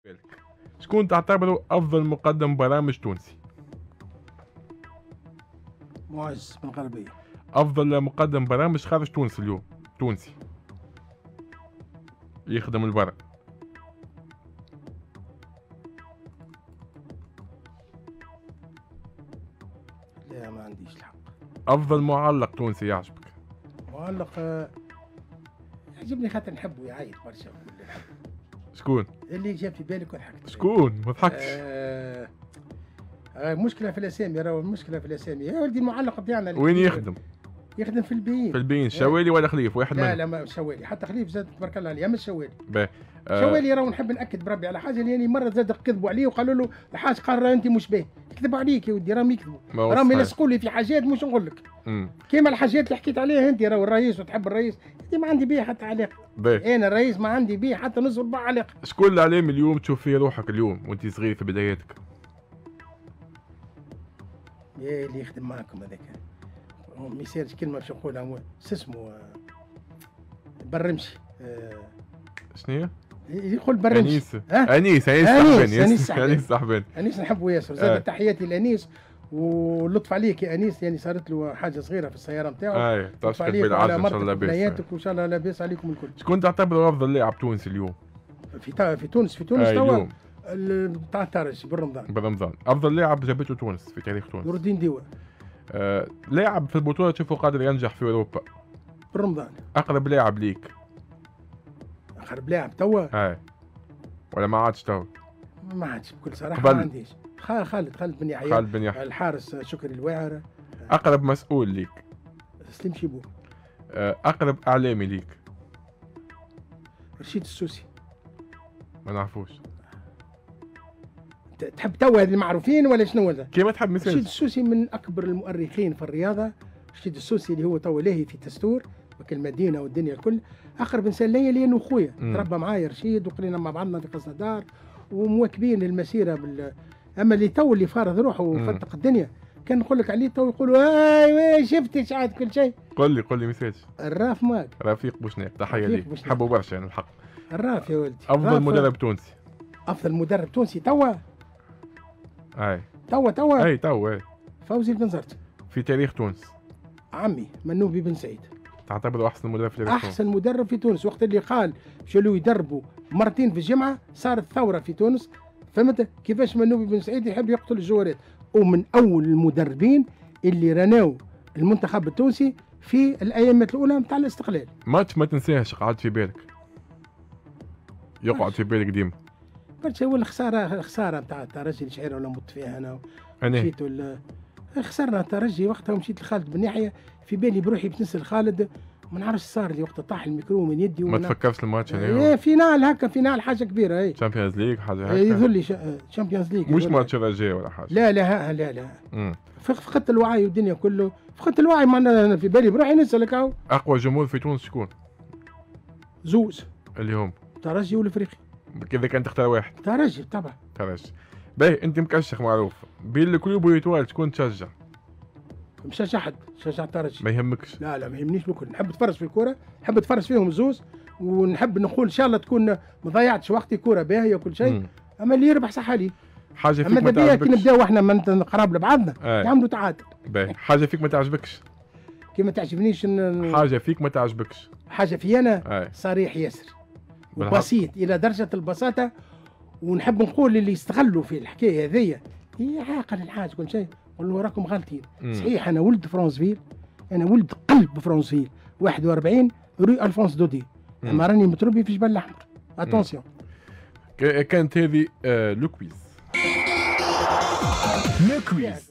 شكون تعتبره افضل مقدم برامج تونسي؟ معز من الغربية. افضل مقدم برامج خارج تونس اليوم تونسي يخدم البرا. لا ما عنديش الحق. افضل معلق تونسي يعجبك؟ معلق يعجبني خاطر نحبه يعيط برشا كل نحبه. شكون؟ اللي جاب في بالك وضحكت. شكون؟ ما ضحكتش. مشكلة في الأسامي، راهو المشكلة في الأسامي، يا ولدي المعلق بتاعنا وين يخدم؟ يخدم في البيين. في البيين، شوالي ولا خليف؟ واحد منهم. لا ما شوالي، حتى خليف زاد تبارك الله عليه، اما الشوالي. باهي. شوالي راهو نحب ناكد بربي على حاجه، لاني مره زاد كذبوا عليه وقالوا له الحاج قال راه انت مش باهي، يكذبوا عليك يا ودي، راهم يكذبوا، راهم يلصقوا لي في حاجات مش نقول لك. كيما الحاجات اللي حكيت عليها انت، راهو الرئيس وتحب الرئيس، انت ما عندي بيه حتى علاقه. باهي. انا الرئيس ما عندي بيه حتى نص ربع علاقه. شكون الاعلام اليوم تشوف فيه روحك اليوم وانت صغير في بداياتك؟ يا اللي يخدم معكم هذاك ما يصيرش كلمه باش نقولها، هو اسمه برمشي. شنو يقول برمشي. انيس صاحباني. انيس نحبه ياسر، زاد تحياتي لانيس ولطف عليك يا انيس، يعني صارت له حاجه صغيره في السياره نتاعو. لطف عليك بالعافيه ان شاء الله لاباس. وان شاء الله لاباس عليكم الكل. شكون تعتبره افضل لاعب تونسي اليوم؟ في تونس توا بتاع الترجي بالرمضان. افضل لاعب جابته تونس في تاريخ تونس؟ نور الدين ديوة. لاعب في البطوله تشوفه قادر ينجح في اوروبا؟ بالرمضان. اقرب لاعب ليك؟ اقرب لاعب توا؟ ولا ما عادش توا؟ ما عادش بكل صراحه. ما عنديش. خالد بن يحيى. الحارس شكري الواعر. اقرب مسؤول ليك؟ سليم شيبو. اقرب اعلامي ليك؟ رشيد السوسي. ما نعرفوش. تحب توا هذه المعروفين ولا شنو هذا؟ كيما تحب مثال. رشيد السوسي من اكبر المؤرخين في الرياضه. رشيد السوسي اللي هو توا لاهي في تستور وكل المدينه والدنيا الكل، اقرب انسان ليا لانه خويا تربى معايا رشيد وقرينا مع بعضنا في قصر دار ومواكبين المسيره اما اللي تو اللي فارض روحه وفتق الدنيا كان نقول لك عليه تو يقولوا اي شفت شعاد كل شيء. قل لي مثال. الراف ماك. رفيق بوشناق، تحيه ليك، نحبه برشا يعني الحق. الراف يا ولدي. افضل مدرب تونسي؟ افضل مدرب تونسي توا؟ توا فوزي البنزرتي. في تاريخ تونس؟ عمي منوبي بن سعيد. تعتبره احسن مدرب في تاريخ تونس؟ احسن مدرب في تونس، وقت اللي قال مشاو يدربوا مرتين في الجمعه صارت ثوره في تونس، فهمت كيفاش منوبي بن سعيد يحب يقتل الجوارات، ومن اول المدربين اللي رناو المنتخب التونسي في الايامات الاولى نتاع الاستقلال. ماتش ما تنساهش قعد في بالك؟ يقعد في بالك ديما؟ برشا. ولا خساره نتاع الترجي الشعيره ولا مت فيها انا. مشيت خسرنا الترجي وقتها ومشيت لخالد بن يحيى، في بالي بروحي باش نسال خالد، ما نعرفش صار لي وقتها طاح الميكرو من يدي. ما تفكرش الماتش هنا؟ فينال هكا، فينال حاجه كبيره. شامبيونز ليج حاجه هكا؟ يظل لي شامبيونز ليج، مش ماتش رجاء ولا حاجه؟ لا. فقدت الوعي والدنيا كله، فقدت الوعي. معناها في بالي بروحي نسالك اهو. اقوى جمهور في تونس شكون؟ زوز اللي هم الترجي والافريقي. كذا كان تختار واحد؟ ترجي طبعا. ترجي. باهي، انت مكشخ معروف، بين الكلوب والإيطوال شكون تشجع؟ مشجع حد، شجع الترجي. ما يهمكش؟ لا ما يهمنيش بكل، نحب نتفرج في الكوره، نحب نتفرج فيهم زوز، ونحب نقول ان شاء الله تكون ما ضيعتش وقتي، كوره باهيه وكل شيء. اما اللي يربح صح عليه. حاجه فيك ما تعجبكش؟ كي نبداو احنا من قراب لبعضنا يعملوا تعادل. باهي، حاجه فيك ما تعجبكش؟ كي ما تعجبنيش حاجه فيك ما تعجبكش؟ حاجه في انا صريح ياسر وبسيط الى درجه البساطه، ونحب نقول اللي يستغلوا في الحكايه هذيا عاقل الحاج كل شيء، نقول له راكم غالطين. صحيح انا ولد فرانسفيل، انا ولد قلب فرانسفيل 41 روي الفونس دودي، اما راني متربي في جبل الاحمر. اتونسيون. كانت هذه لو كويز.